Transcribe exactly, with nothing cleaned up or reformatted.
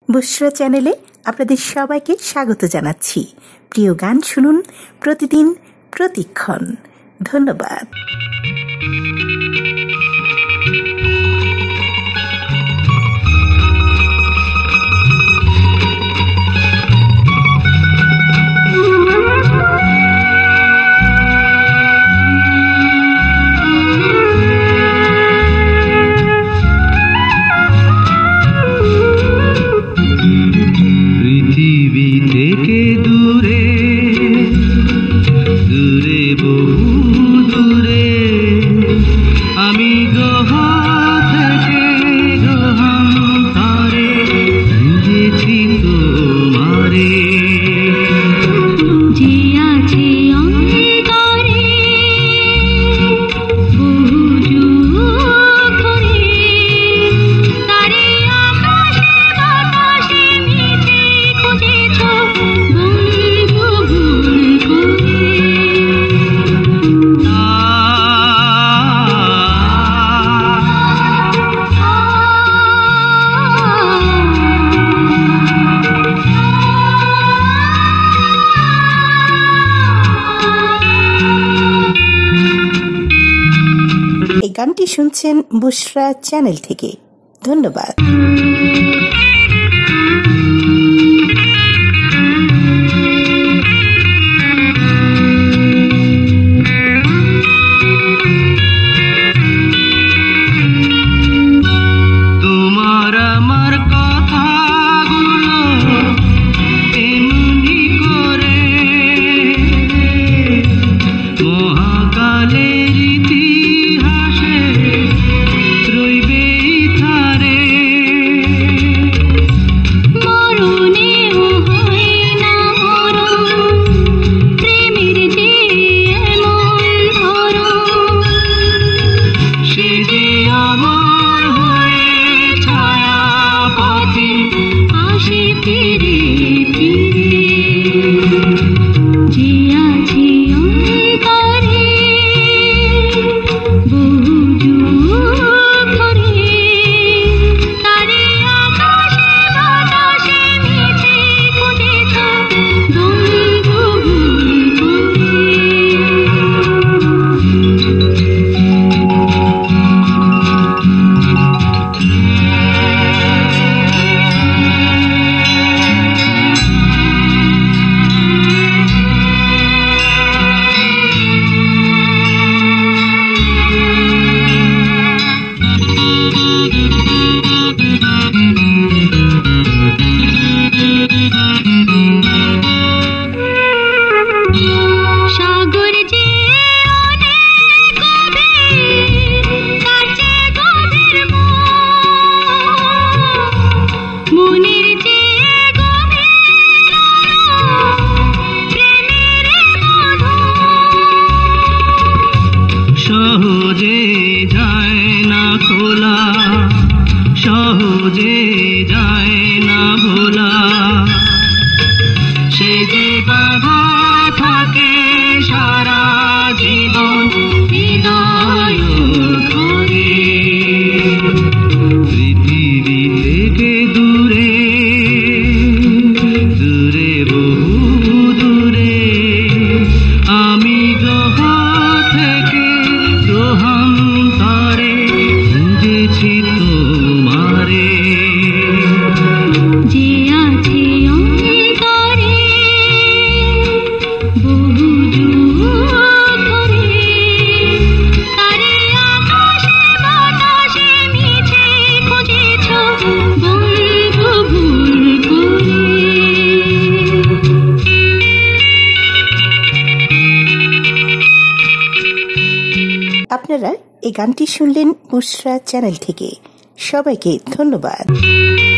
বুশরা চ্যানেলে আপনাদের সবাইকে স্বাগত জানাচ্ছি। প্রিয় গান শুনুন প্রতিদিন প্রতিক্ষণ। ধন্যবাদ। পৃথিবী থেকে দূরে দূরে বহু দূরে আমি গ্রহ থেকে গ্রহান্তরে খুঁজেছি তোমারে। যে আছে অন্তরে বহু যুগ ধরে তারে আকাশে বাতাসে মিছে খুঁজেছ বন্ধু ভুল করে। এই গানটি শুনছেন বুশরা চ্যানেল থেকে। ধন্যবাদ। তোমার আমার কথাগুলো এমনি করে মহাকালের ইতিহাসে রইবে ইথারে। মরণেও হয় না মরণ প্রেমের যে এমন ধরন, সে যে আমার হয়ে ছায়া পথে আসে ফিরে ফিরে। যে আছে অন্তরে বহু যুগ ধরে তারে আকাশে বাতাসে মিছে খুঁজেছ বন্ধু ভুল করে। সাগর যে অনেক গভীর, তার চেয়ে গভীর মন। মনের যে গভীর প্রেমের বাঁধন। সহজে যায় না খোলা, সহজে যায় না ভোলা। সে যে বাঁধা থাকে সারা জীবন হৃদয় ঘরে। পৃথিবী থেকে দূরে দূরে বহু দূরে আমি গ্রহ থেকে গ্রহান্তরে খুঁজেছি তোমারে। যে আছে অন্তরে বহু যুগ ধরে তারে আকাশে বাতাসে মিছে খুঁজেছ বন্ধু ভুল করে। আপনারা এই গানটি শুনলেন বুশরা চ্যানেল থেকে। সবাইকে ধন্যবাদ।